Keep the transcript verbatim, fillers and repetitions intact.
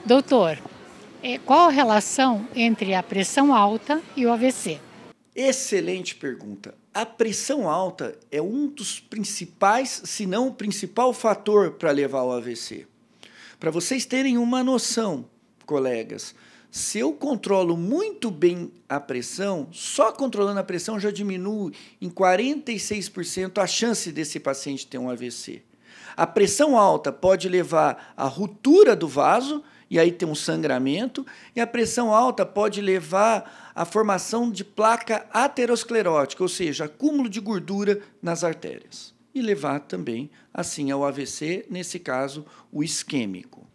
Doutor, eh, qual a relação entre a pressão alta e o A V C? Excelente pergunta. A pressão alta é um dos principais, se não o principal fator para levar ao A V C. Para vocês terem uma noção, colegas, se eu controlo muito bem a pressão, só controlando a pressão já diminui em quarenta e seis por cento a chance desse paciente ter um A V C. A pressão alta pode levar à ruptura do vaso, e aí tem um sangramento, e a pressão alta pode levar à formação de placa aterosclerótica, ou seja, acúmulo de gordura nas artérias, e levar também, assim, ao A V C, nesse caso, o isquêmico.